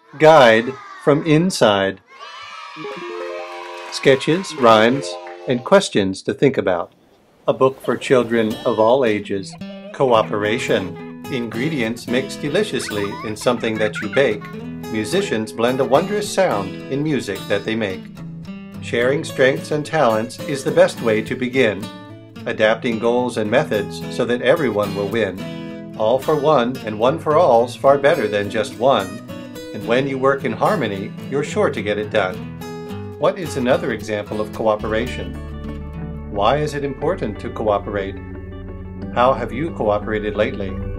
Guide from Inside. Sketches, rhymes, and questions to think about. A book for children of all ages. Cooperation. Ingredients mixed deliciously in something that you bake. Musicians blend a wondrous sound in music that they make. Sharing strengths and talents is the best way to begin. Adapting goals and methods so that everyone will win. All for one and one for all's far better than just one. And when you work in harmony, you're sure to get it done. What is another example of cooperation? Why is it important to cooperate? How have you cooperated lately?